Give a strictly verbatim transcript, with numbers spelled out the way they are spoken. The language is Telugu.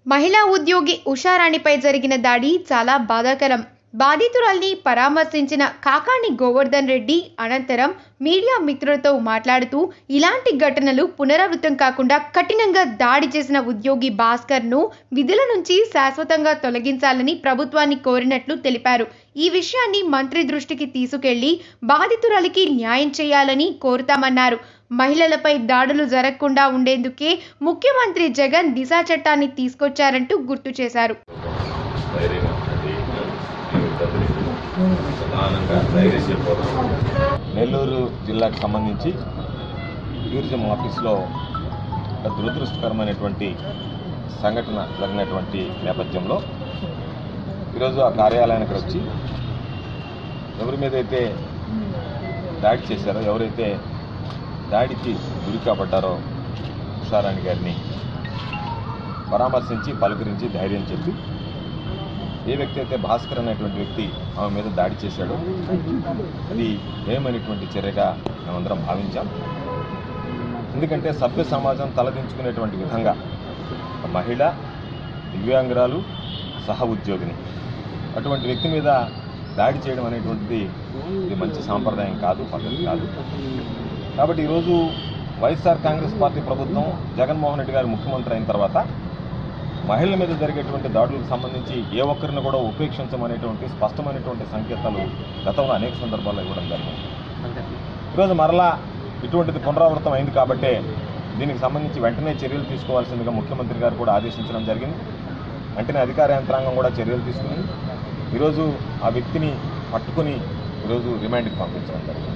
మహిళా ఉద్యోగి ఉషారాణిపై జరిగిన దాడి చాలా బాధాకరం. బాధితురాల్ని పరామర్శించిన కాకాణి గోవర్ధన్ రెడ్డి అనంతరం మీడియా మిత్రులతో మాట్లాడుతూ ఇలాంటి ఘటనలు పునరావృతం కాకుండా కఠినంగా దాడి చేసిన ఉద్యోగి భాస్కర్ను విధుల నుంచి శాశ్వతంగా తొలగించాలని ప్రభుత్వాన్ని కోరినట్లు తెలిపారు. ఈ విషయాన్ని మంత్రి దృష్టికి తీసుకెళ్లి బాధితురాలికి న్యాయం చేయాలని కోరుతామన్నారు. మహిళలపై దాడులు జరగకుండా ఉండేందుకే ముఖ్యమంత్రి జగన్ దిశా చట్టాన్ని తీసుకొచ్చారంటూ గుర్తు చేశారు. నెల్లూరు జిల్లాకు సంబంధించి టూరిజం ఆఫీస్లో దురదృష్టకరమైనటువంటి సంఘటన జరిగినటువంటి నేపథ్యంలో ఈరోజు ఆ కార్యాలయానికి వచ్చి ఎవరి మీద అయితే దాడి చేశారో, ఎవరైతే దాడికి గురి కాబడ్డారో ఉషారాణి గారిని పరామర్శించి పలకరించి ధైర్యం చెప్పి, ఏ వ్యక్తి అయితే భాస్కర్ అనేటువంటి వ్యక్తి ఆమె మీద దాడి చేశాడో అది ఏమైనటువంటి చర్యగా మేమందరం భావించాం. ఎందుకంటే సభ్య సమాజం తలదించుకునేటువంటి విధంగా మహిళ, దివ్యాంగురాలు, సహ ఉద్యోగిని అటువంటి వ్యక్తి మీద దాడి చేయడం అనేటువంటిది ఇది మంచి సాంప్రదాయం కాదు, పద్ధతి కాదు. కాబట్టి ఈరోజు వైఎస్ఆర్ కాంగ్రెస్ పార్టీ ప్రభుత్వం జగన్మోహన్ రెడ్డి గారు ముఖ్యమంత్రి అయిన తర్వాత మహిళల మీద జరిగేటువంటి దాడులకు సంబంధించి ఏ ఒక్కరిని కూడా ఉపేక్షించమనేటువంటి స్పష్టమైనటువంటి సంకేతాలు గతంలో అనేక సందర్భాల్లో ఇవ్వడం జరిగింది. ఈరోజు మరలా ఇటువంటిది పునరావృతం అయింది కాబట్టే దీనికి సంబంధించి వెంటనే చర్యలు తీసుకోవాల్సిందిగా ముఖ్యమంత్రి గారు కూడా ఆదేశించడం జరిగింది. వెంటనే అధికార యంత్రాంగం కూడా చర్యలు తీసుకుని ఈరోజు ఆ వ్యక్తిని పట్టుకుని ఈరోజు రిమాండ్కి పంపించడం జరిగింది.